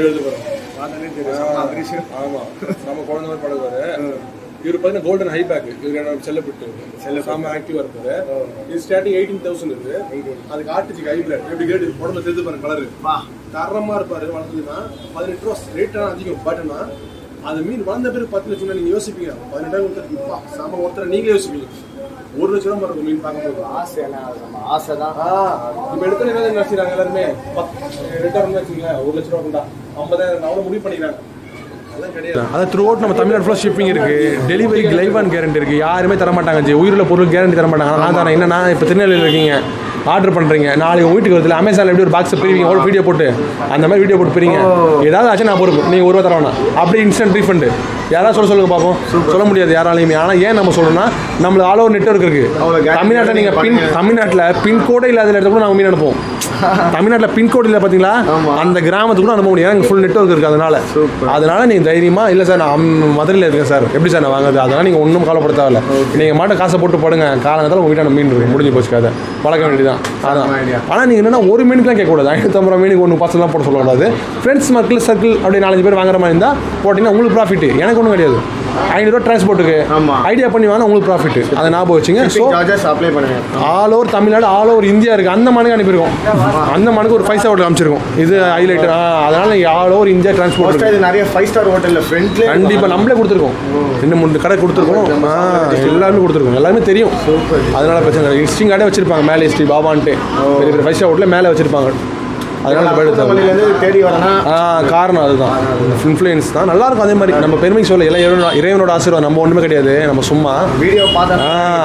ஆமாம், நம்ம குழந்தை மாதிரி பழகுவாரு. இவர் பார்த்தீங்கன்னா கோல்டன் ஹை பேக், இவர் செல்லப்பட்டு சாம ஆக்டிவாக இருப்பாரு. இது ஸ்டார்டிங் 18,000 இருக்குது. அதுக்கு ஆர்டிஜிக்கு ஹை பிளாக் எப்படி கேட்டு உடம்புல தெரிஞ்சு பாருங்க, கலரு தரமாக இருப்பாரு. வளர்ந்ததுன்னா 18 ரூபா ரேட்டான அதிகம். பட்னா அது மீன் வளர்ந்த பேர் 10 லட்சம் நீங்கள் யோசிப்பீங்க. 18,000 சாம ஒருத்தர் நீங்களே யோசிப்பீங்க. 1 லட்சம் ரூபா இருக்கும் மீன் பார்க்கும்போது. ஆசை தான். இப்போ எடுத்து என்ன நினைச்சாங்க எல்லாருமே, ரிட்டர்ன் வச்சுங்க 1 லட்ச ரூபா கொண்டா 50,000 அவ்வளோ முடிவு பண்ணிக்கிறாங்க. அதான் த்ரூ அவுட் நம்ம தமிழ்நாடு ஃபுல்லாக ஷிப்பிங் இருக்குது. டெலிவரிக்கு லைவ் ஆன் கேரண்டி இருக்குது. யாருமே தரமாட்டாங்க, உயிரில் பொருள் கேரண்டி தரமாட்டாங்க. நான் தரேன். என்னன்னா இப்போ திருநெல்வேலியில் இருக்கீங்க, ஆர்டர் பண்ணுறீங்க, நாளைக்கு உங்கள் வீட்டுக்கு வருதுல அமேசானில் எப்படி ஒரு பாக்ஸை பிரிவீங்க, ஒரு வீடியோ போட்டு அந்த மாதிரி வீடியோ போட்டு பிரிங்க. ஏதாவது ஆச்சு நான் பொறுப்பு, நீங்கள் 1 ரூபா தரவேணா, அப்படி இன்ஸ்டன்ட் ரீஃபண்டு. யாராவது சொல்லுங்க பார்ப்போம். சொல்ல முடியாது யாராலையுமே. ஆனால் ஏன் நம்ம சொல்லணும்னா நம்மளுக்கு ஆல் ஓவர் நெட்வொர்க் இருக்குது. தமிழ்நாட்டில் நீங்கள் தமிழ்நாட்டில் பின்கோடே இல்லாத இடத்துல கூட நாங்கள் மீன் அனுப்புவோம். தமிழ்நாட்டில் பின்கோடு இல்லை பார்த்தீங்களா, அந்த கிராமத்துக்கு கூட அனுப்ப முடியாது. ஃபுல் நெட்வொர்க் இருக்குது. அதனால நீங்கள் தைரியமாக இல்லை சார் நான் மதுரையில் இருக்கேன் சார், எப்படி சார் நான் வாங்குறது, அதனால் நீங்கள் ஒன்றும் கவலைப்பட தேவையில்ல. நீங்கள் மாட்டை காசை போட்டு போடுங்க, காலங்கத்தால் உங்கள் வீட்டான மீன் இருக்குது, முடிஞ்சு போச்சு கதை, வளர்க்க வேண்டியதான். அதான். ஆனால் நீங்கள் என்னென்னா ஒரு மீனுக்குலாம் கேட்கக்கூடாது. 550 மீனுக்கு 1 பார்சல்லாம் போட சொல்லக்கூடாது. ஃப்ரெண்ட்ஸ் சர்க்கிள் அப்படி 4-5 பேர் வாங்குற மாதிரி இருந்தால் போட்டிங்கன்னா உங்களுக்கு ப்ராஃபிட், எனக்கு ஒன்றும் கிடையாது. 500 ரூபா டிரான்ஸ்போர்ட்டுக்கு ஐடியா பண்ணி வாங்க, உங்களுக்கு ப்ராஃபிட். அதை ஞாபகம் வச்சுங்க. ஸோ அப்ளை பண்ணுங்க. All over Tamil Nadu, all over India இருக்குது. அந்த மனுக்கு அனுப்பியிருக்கோம். அந்த மனுக்கு ஒரு 5 ஸ்டார் ஹோட்டல் காமிச்சிருக்கோம். இது ஹைலைட். அதனால் நீங்கள் ஆல் ஓவர் இந்தியா டிரான்ஸ்போர்ட் நிறைய 5 ஸ்டார் ஹோட்டலில் ஃப்ரெண்ட்ல கண்டிப்பாக நம்மளே கொடுத்துருக்கோம். 2-3 கடை கொடுத்துருக்கோம். எல்லாருமே கொடுத்துருக்கோம், எல்லாருமே தெரியும். அதனால் பிரச்சனை இல்லை. விசிட்டிங் கார்டே வச்சிருப்பாங்க மேலே, ஸ்ரீ பாபான்ட்டு பெரிய பெரிய 5 ஸ்டார் ஹோட்டலில் மேலே வச்சிருப்பாங்க. அதனால தேடி வரணும். காரணம் அதுதான், இன்ஃப்ளூயன்ஸ் தான். நல்லாயிருக்கும். அதே மாதிரி நம்ம பெருமைக்கு சொல்ல எல்லாம் இறைவனோட ஆசீர்வாதம். நம்ம ஒன்றுமே கிடையாது, நம்ம சும்மா வீடியோ பார்த்தா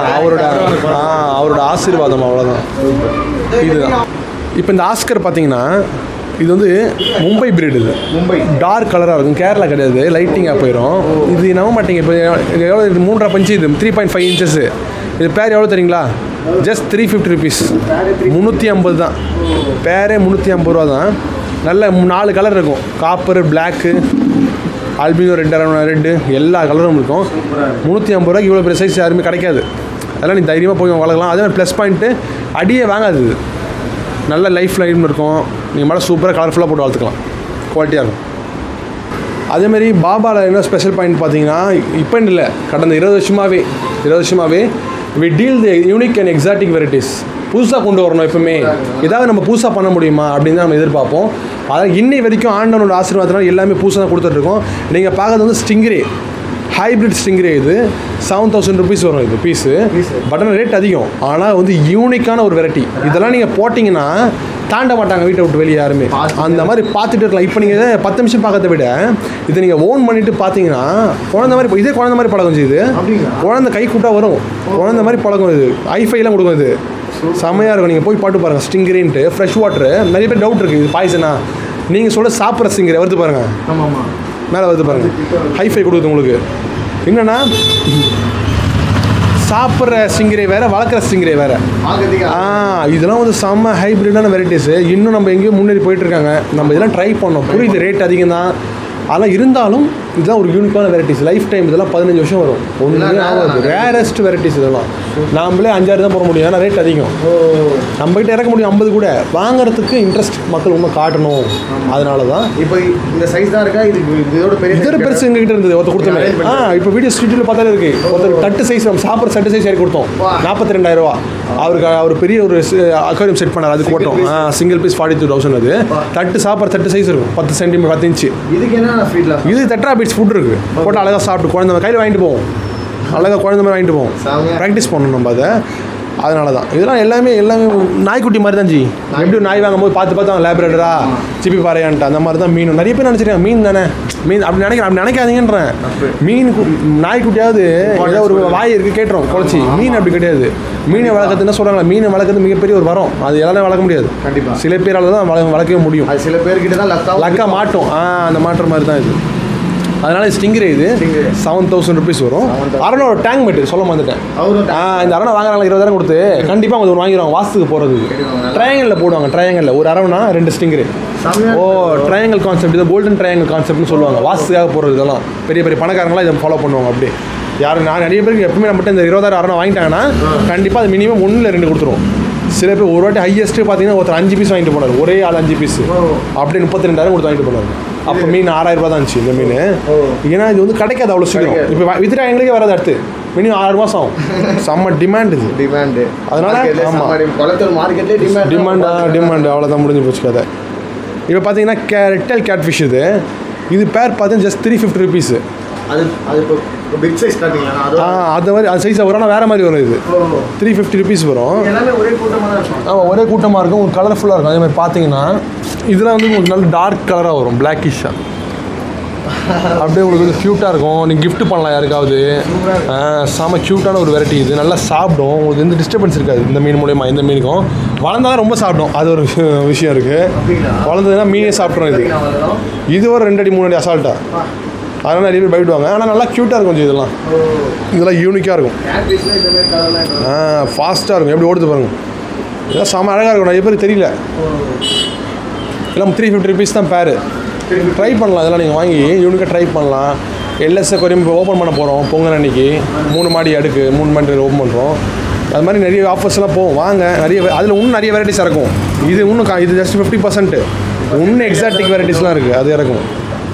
அவரோட ஆசீர்வாதம், அவ்வளோதான். இதுதான். இப்போ இந்த ஆஸ்கர் பார்த்தீங்கன்னா இது வந்து மும்பை பிரீடு. இது மும்பை டார்க் கலராக இருக்கும், கேரளா கிடையாது, லைட்டிங்காக போயிடும். இது நம்ப மாட்டீங்க. இப்போ எவ்வளோ 3.5 பஞ்சு, இது 3.5 inches. இது பேர் எவ்வளோ தெரியுங்களா? ஜஸ்ட் 350 rupees, 350 தான். பேரே 350 ரூபா தான். நல்ல 4 கலர் இருக்கும், காப்பர், பிளாக்கு, ஆல்பினோ, ரெட்டு, எல்லா கலரும் இருக்கும். 350 ரூபாய்க்கு இவ்வளோ பெரிய சைஸ் யாருமே கிடைக்காது. அதெல்லாம் நீ தைரியமாக போய் வளர்க்கலாம். அதே மாதிரி ப்ளஸ் பாயிண்ட்டு அடியே வாங்காது. நல்ல லைஃப் லைஃப்னு இருக்கும். நீங்கள் மேலே சூப்பராக கலர்ஃபுல்லாக போட்டு வளர்த்துக்கலாம், குவாலிட்டியாக இருக்கும். அதேமாதிரி பாபாவில் என்ன ஸ்பெஷல் பாயிண்ட் பார்த்தீங்கன்னா, இப்போ இல்லை, கடந்த 20 வருஷமாகவே we deal the unique and exotic varieties. புதுசாக கொண்டு வரணும். எப்பவுமே ஏதாவது நம்ம புதுசாக பண்ண முடியுமா அப்படின்னு தான் நம்ம எதிர்பார்ப்போம். அதாவது இன்னை வரைக்கும் ஆண்டவனோட ஆசீர்வாதத்தினால எல்லாமே புதுசாக தான் கொடுத்துட்ருக்கோம். நீங்கள் பார்க்குறது வந்து ஸ்டிங்ரே, ஹைப்ரிட் ஸ்டிங்ரே. இது 7,000 rupees வரும் இது பீஸு. பட் ஆனால் ரேட் அதிகம். ஆனால் வந்து யூனிக்கான ஒரு வெரைட்டி. இதெல்லாம் நீங்கள் போட்டிங்கன்னா தாண்ட மாட்டாங்க வீட்டை விட்டு வெளியே யாருமே. அந்த மாதிரி பார்த்துட்டு இருக்கலாம். இப்போ நீங்கள் 10 நிமிஷம் பார்க்கறத விட இதை நீங்கள் ஓன் பண்ணிவிட்டு பார்த்தீங்கன்னா குழந்த மாதிரி, இதே குழந்த மாதிரி பழகும். இது குழந்தை கை கூட்டாக வரும், குழந்த மாதிரி பழகும். இது ஐஃபைலாம் கொடுக்கும். இது செம்மையாக இருக்கும். நீங்கள் போய் பாட்டு பாருங்கள். ஸ்டிங்கரின்ட்டு ஃப்ரெஷ் வாட்ரு. நிறைய பேர் டவுட் இருக்குது, இது பாய்சனா. நீங்கள் சொல்ல சாப்பிட்ற ஸ்டிங்கரை வருது பாருங்கள், மேலே வருது பாருங்கள், ஹைஃபை கொடுக்குது உங்களுக்கு. என்னென்னா சாப்பிட்ற ஸ்டிங்கரே வேறு, வளர்க்குற ஸ்டிங்கரே வேறு. இதெல்லாம் வந்து செம்ம ஹைப்ரிடான வெரைட்டிஸு. இன்னும் நம்ம எங்கேயும் முன்னேறி போயிட்டுருக்காங்க. நம்ம இதெல்லாம் ட்ரை பண்ணோம். புரியுது, ரேட் அதிகம் தான். அதெல்லாம் இருந்தாலும் இதுதான் ஒரு யூனிக்கான வெரைட்டிஸ். லைஃப் டைம் இதெல்லாம் 15 வருஷம் வரும். ஒன்றுமே ஆகாது. ரேரஸ்ட் வெரைட்டிஸ் இதெல்லாம். நாமளே 5-6 தான் போட முடியும், ஏன்னா ரேட் அதிகம். நம்மகிட்ட இறக்க முடியும் 50 கூட. வாங்குறதுக்கு இன்ட்ரெஸ்ட் மக்கள் இன்னும் காட்டணும். அதனால தான் இப்போ இந்த சைஸ் தான் இருக்கா? இது இதோட பெரிய இதோட பெருசு எங்ககிட்ட இருந்தது. ஒருத்தர் கொடுத்தோமே. இப்போ வீடியோ ஸ்டுடியோவில் பார்த்தாலே இருக்கு. ஒருத்தர் தட்டு சைஸ், நம்ம சாப்பிட்ற தட்டு சைஸ் இறக்கி கொடுத்தோம். 42,000 ரூபா. அவர் பெரிய ஒரு அக்வாரியம் செட் பண்ணார். அதுக்கு போட்டோம். Single piece 42,000. அது தட்டு சாப்பிட்ற தட்டு சைஸ் இருக்கும். 10 சென்டிமீட்டர் 10 இன்ச்சு. இதுக்கு என்ன ஃபீட்லாம்? இது டெட்ரா பீட்ஸ் ஃபுட் இருக்குது. போட்டு அழகாக சாப்பிட்டு குழந்தை கையில் வாங்கிட்டு போவோம். அழகாக குழந்தை மாதிரி வாங்கிட்டு போவோம். ப்ராக்டிஸ் பண்ணணும் நம்ம அதை. அதனால தான் இதெல்லாம் எல்லாமே நாய்க்குட்டி மாதிரி தான். எப்படி நாய் வாங்கும்போது பார்த்து அவங்க லேப்ரேட்டரா சிப்பி பாறையான்ட்டு அந்த மாதிரி தான் மீன். நிறைய பேர் நினச்சிருக்கேன் மீன் தானே, மீன் அப்படி நினைக்காதீங்கன்றேன். மீன் நாய்க்குட்டியாவது ஏதோ ஒரு வாய் இருக்குது கேட்டுரும் குழச்சி. மீன் அப்படி கிடையாது. மீனை வளர்க்குறது என்ன சொல்கிறாங்களா, மீனை வளர்க்குறது மிகப்பெரிய ஒரு வரம். அது எல்லாரும் வளர்க்க முடியாது. கண்டிப்பாக சில பேரால் தான் வளர்க்கவே முடியும். சில பேர்கிட்ட தான் லக்கா மாட்டோம். அந்த மாட்டுற மாதிரி தான் இது. அதனால ஸ்டிங்கரே இது 7,000 ருபீஸ் வரும். அரணா ஒரு டேங்க் மெட்டு சொல்ல வந்துட்டேன். இந்த அரணா வாங்குறாங்க 20,000 கொடுத்து கண்டிப்பாக அவங்க வாங்கிடுவாங்க. வாஸ்துக்கு போகிறதுக்கு ட்ரையாங்கலில் போடுவாங்க. ட்ரையாங்கலில் ஒரு அரணா 2 ஸ்டிங்கரு. ட்ரையாங்கல் கான்செப்ட், இது கோல்டன் ட்ரையாங்கல் கான்செப்ட்னு சொல்லுவாங்க. வாஸ்துக்காக போகிறது. இதெல்லாம் பெரிய பெரிய பணக்காரங்களாம் இதை ஃபாலோ பண்ணுவாங்க. அப்படியே யாரும் நான் நிறைய பேருக்கு எப்பவுமே நம்மகிட்ட இந்த 20,000 அரணா வாங்கிட்டாங்கன்னா கண்டிப்பாக அது மினிமம் 1-2 கொடுத்துருவோம். சில பேர் ஒரு வாட்டி ஹையஸ்ட்டு பார்த்தீங்கன்னா ஒருத்தர் 5 பீஸ் வாங்கிட்டு போனார். ஒரே ஆள் 5 பீஸ் அப்படியே 32,000 கொடுத்து வாங்கிட்டு போனார். அப்போ மீன் 6,000 ரூபா தான் இருந்துச்சு இந்த மீன். ஏன்னா இது வந்து கிடைக்காது அவ்வளோ சீக்கிரம். இப்போ வித்துட்டா எங்களுக்கே வராது. அடுத்து மினிமம் 6 மாதம் ஆகும். செம்ம டிமாண்ட் இது. அதனால டிமாண்ட் அவ்வளோதான் முடிஞ்சு போச்சு கதை. இப்போ பார்த்தீங்கன்னா ரெட்டல் கேட் ஃபிஷ் இது பேர் பார்த்தீங்கன்னா ஜஸ்ட் 350 ருபீஸு. அது மாதிரி அது சைஸ் வரும். வேறு மாதிரி வரும். இது 350 ருபீஸ் வரும். ஆமாம், ஒரே கூட்டமாக இருக்கும். ஒரு கலர்ஃபுல்லாக இருக்கும். அதே மாதிரி பார்த்தீங்கன்னா இதெல்லாம் வந்து உங்களுக்கு நல்ல டார்க் கலராக வரும். பிளாக்கிஷாக அப்படியே உங்களுக்கு வந்து க்யூட்டாக இருக்கும். நீங்கள் கிஃப்ட் பண்ணலாம் யாருக்காவது. செம க்யூட்டான ஒரு வெரைட்டி. இது நல்லா சாப்பிடும். உங்களுக்கு எந்த டிஸ்டர்பன்ஸ் இருக்காது இந்த மீன் மூலயமா. இந்த மீனுக்கும் வளர்ந்தால் ரொம்ப சாப்பிடும். அது ஒரு விஷயம் இருக்குது. வளர்ந்ததுன்னா மீனே சாப்பிட்றோம். இது ஒரு 2 அடி 3 அடி அசால்ட்டாக. அதனால் நிறைய பேர் பயப்படுவாங்க. ஆனால் நல்லா க்யூட்டாக இருக்கும். கொஞ்சம் இதெல்லாம் யூனிக்காக இருக்கும். ஃபாஸ்ட்டாக இருக்கும். எப்படி ஓடுது பாருங்கள். இதெல்லாம் செம அழகாக இருக்கும். நிறைய பேர் தெரியல. எல்லாம் 350 ருபீஸ் தான் பேரு. ட்ரை பண்ணலாம். இதெல்லாம் நீங்கள் வாங்கி யூனிக்காக ட்ரை பண்ணலாம். எல்எஸ்ஏ குறையும் இப்போ ஓப்பன் பண்ண போகிறோம். பொங்கல் அன்றைக்கி 3 மாடி அடுக்கு 3 மாடி ஓப்பன் பண்ணுறோம். அது மாதிரி நிறைய ஆஃபர்ஸ்லாம் போகும். வாங்க. அதில் இன்னும் நிறைய வெரைட்டிஸ் இறக்கும். இது இன்னும் இது ஜஸ்ட் 50%. இன்னும் எக்ஸாட்டிக் வெரைட்டிஸ்லாம் இருக்குது. அது இறக்கும்.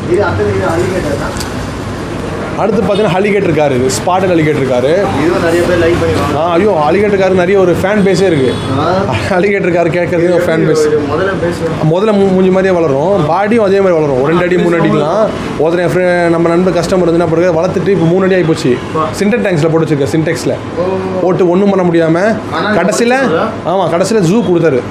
அடுத்து பார்த்தீங்கன்னா அலிகேட்டர் கார். இது ஸ்பாட்டட் அலிகேட்டர் கார். நிறைய பேர் லைக் பண்ணுவாங்க. ஐயோ, அலிகேட்டர் கார் நிறைய ஒரு ஃபேன் பேஸே இருக்குது. அலிகேட்டர் கார் கேட்கறதுக்கு ஒரு ஃபேன் பேஸ். முதல்ல மூஞ்சி மாதிரியே வளரும். பாடியும் அதே மாதிரி வளரும். 2 அடி 3 அடிக்கலாம். ஒருத்தர் என் ஃப்ரெண்ட் நம்ம நண்பர் கஸ்டமர் வந்து என்ன பண்ணுறது வளர்த்துட்டு இப்போ 3 அடி ஆகி போச்சு. சின்டெக் டேங்க்ஸில் போட்டு வச்சுருக்கேன். சின்டெக்ஸில் போட்டு ஒன்றும் பண்ண முடியாமல் கடைசியில் ஜூ கொடுத்தாரு.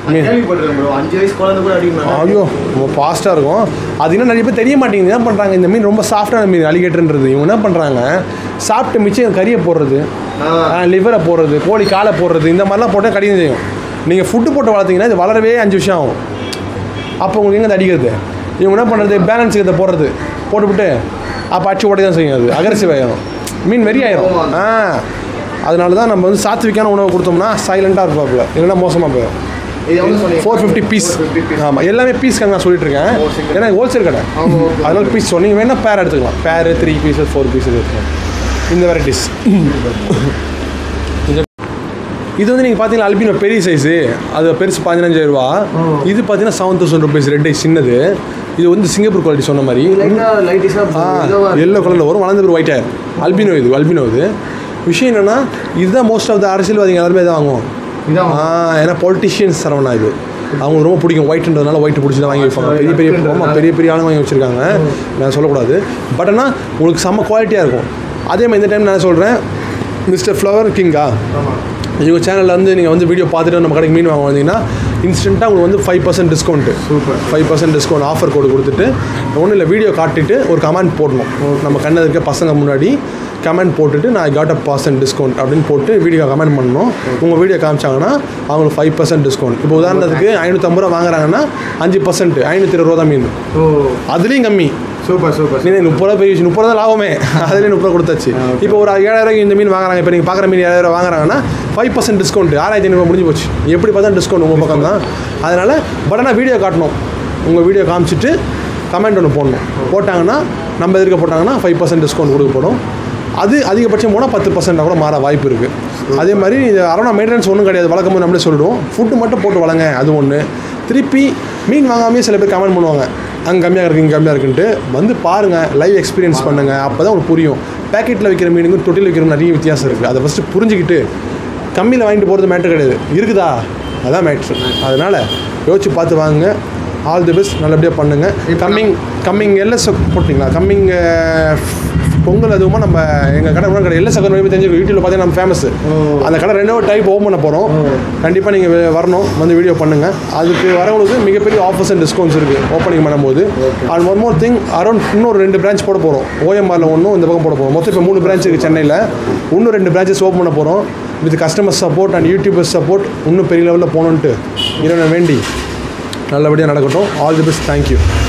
ஐயோ, ரொம்ப ஃபாஸ்ட்டாக இருக்கும். அது இன்னும் நிறைய பேர் தெரிய மாட்டேங்குது. என்ன பண்ணுறாங்க, இந்த மீன் ரொம்ப சாஃப்டான மீன் அலிகேட்டர்ன்றது. இவங்க என்ன பண்ணுறாங்க, சாப்பிட்டு மிச்சம் கறியை போடுறது, லிவரை போடுறது, கோழி காலை போடுறது, இந்த மாதிரிலாம் போட்டால் கடினம் செய்யும். நீங்கள் ஃபுட்டு போட்டு வளர்த்திங்கன்னா இது வளரவே 5 வருஷம் ஆகும். அப்போ உங்களுக்கு எங்கே அடிக்கிறது? இவங்க என்ன பண்ணுறது, பேலன்ஸுக்கு இதை போடுறது போட்டுவிட்டு அப்போ அடிச்சு ஓட்டி தான் செய்யும். அது அக்ரெசிவ் ஆகிடும். மீன் வெறி ஆயிரும். அதனால தான் நம்ம வந்து சாத்விக்கான உணவு கொடுத்தோம்னா சைலண்ட்டாக இருப்பாப்புல, இல்லைன்னா மோசமாக போயிடும். 450 பீஸ். ஆமாம், எல்லாமே பீஸ் கணக்கு நான் சொல்லிட்டு இருக்கேன். ஏன்னா ஹோல்சேல் கடை, அதனால பீஸ் சொன்னீங்க. வேணால் பேர் எடுத்துக்கலாம். பேர் 3 பீஸஸ் 4 பீஸஸ் எடுத்துக்கலாம். இந்த வெரைட்டிஸ் இது வந்து நீங்கள் பார்த்தீங்கன்னா அல்பினோ பெரிய சைஸு, அது பெருசு 15,000 ரூபா. இது பார்த்தீங்கன்னா 7,000 ருபீஸ். ரெட் சின்னது. இது வந்து சிங்கப்பூர் குவாலிட்டி சொன்ன மாதிரி எல்லோ கலரில் வரும். வளர்ந்து ஒரு ஒயிட் ஆயிரும். அல்பினோ இது விஷயம் என்னென்னா, இதுதான் மோஸ்ட் ஆஃப் த அரசியல்வாதிகள் எல்லாருமே இதை வாங்குவோம். ஏன்னா பொலிட்டிஷியன்ஸ் தரவனா இது அவங்களுக்கு ரொம்ப பிடிக்கும். ஒயிட்ன்றதுனால ஒயிட் பிடிச்சி தான் வாங்கி வைப்பாங்க. பெரிய பெரிய ஆளுங்க வாங்கி வச்சுருக்காங்க. நான் சொல்லக்கூடாது. பட் ஆனால் உங்களுக்கு செம்ம குவாலிட்டியாக இருக்கும். அதே மாதிரி இந்த டைம் நான் சொல்கிறேன், மிஸ்டர் ஃப்ளவர் கிங்கா இவங்க சேனலில் வந்து நீங்கள் வந்து வீடியோ பார்த்துட்டு நம்ம கடைக்கு மீன் வாங்க வந்தீங்கன்னா இன்ஸ்டண்ட்டாக உங்களுக்கு வந்து 5% discount. Super. 5% discount offer code கொடுத்துட்டு ஒன்றும் இல்லை, வீடியோ காட்டிட்டு ஒரு கமெண்ட் போடணும். நம்ம கண்ணு இருக்க பசங்க முன்னாடி கமெண்ட் போட்டுட்டு நான் காட் அ % டிஸ்கவுண்ட் அப்படின்னு போட்டு வீடியோ கமெண்ட் பண்ணணும். உங்கள் வீடியோ காமிச்சாங்கன்னா அவங்களுக்கு 5% டிஸ்கவுண்ட். இப்போ உதாரணத்துக்கு 550 ரூபா வாங்குறாங்கன்னா 5% 520 ரூபா தான் மீன். அதுலேயும் கம்மி. சூப்பர். நீ 30 ரூபா பெரிய விஷயம். 30 ரூபா லாபமே. அதுலேயும் 30 ரூபா கொடுத்தாச்சு. இப்போ ஒரு 7,000 ரூபாய்க்கு இந்த மீன் வாங்குறாங்க. இப்போ நீங்கள் பார்க்குற மீன் 7,000 ரூபா வாங்குறாங்கன்னா 5% டிஸ்கவுண்ட் 6,500 முடிஞ்சு போச்சு. எப்படி பார்த்தா டிஸ்கவுண்ட் உங்கள் பக்கம் தான். அதனால் பட் ஆனால் வீடியோ காட்டணும். உங்கள் வீடியோ காமிச்சிட்டு கமெண்ட் ஒன்று போடணும். போட்டாங்கன்னா நம்ம எதிர்க்க போட்டாங்கன்னா 5% டிஸ்கவுண்ட் கொடுக்கப்படும். அது அதிகபட்சம் போனால் 10% கூட மாற வாய்ப்பு இருக்குது. அதே மாதிரி இது அரோனா மெயின்டெனன்ஸ் ஒன்றும் கிடையாது, வளர்க்கும் போது நம்மளே சொல்லிடுவோம். ஃபுட்டு மட்டும் போட்டு வளங்க, அது ஒன்று. திருப்பி மீன் வாங்காமே சில பேர் கமெண்ட் பண்ணுவாங்க, அங்கே கம்மியாக இருக்குது இங்கே கம்மியாக இருக்குன்ட்டு. வந்து பாருங்கள், லைவ் எக்ஸ்பீரியன்ஸ் பண்ணுங்கள், அப்போ தான் உங்களுக்கு புரியும். பேக்கெட்டில் வைக்கிற மீனுக்கும் தொட்டியில் வைக்கிற நிறைய வித்தியாசம் இருக்குது. அதை ஃபஸ்ட்டு புரிஞ்சுக்கிட்டு கம்மியில் வாங்கிட்டு போகிறது மேட்ரு கிடையாது, இருக்குதா அதான் மேட்ரு. அதனால் யோசிச்சு பார்த்து வாங்குங்க. ஆல் தி பெஸ்ட், நல்லபடியாக பண்ணுங்கள். கம்மிங் எல்எஸ் போட்டிங்களா? கம்மிங் பொங்கல் அதுவுமா நம்ம எங்கள் கடை கடை எல்எஸ் அக்கௌண்ட் தெரிஞ்சுக்கணும். யூடியூப்ல பார்த்தீங்கன்னா நம்ம ஃபேமஸ். அந்த கடை 2 டைப் ஓப்பன் பண்ண போகிறோம். கண்டிப்பாக நீங்கள் வரணும், வந்து வீடியோ பண்ணுங்கள். அதுக்கு வரவங்களுக்கு மிகப்பெரிய ஆஃபர்ஸ் அண்ட் டிஸ்கவுண்ட்ஸ் இருக்குது ஓப்பனிங் பண்ணும்போது. And one more thing, around இன்னொரு 2 பிரான்ச் போட போகிறோம். ஓஎம்ஆரில் ஒன்றும் இந்த பக்கம் போட போகிறோம். மொத்தம் இப்போ 3 பிரான்ச் இருக்குது சென்னையில். இன்னும் 2 பிரான்ச்சஸ் ஓப்பன் பண்ண போகிறோம். With customer support and YouTuber support இன்னும் பெரிய லெவலில் போகணுன்ட்டு இறைவனை வேண்டி நல்லபடியாக நடக்கட்டும். All the best. தேங்க்யூ.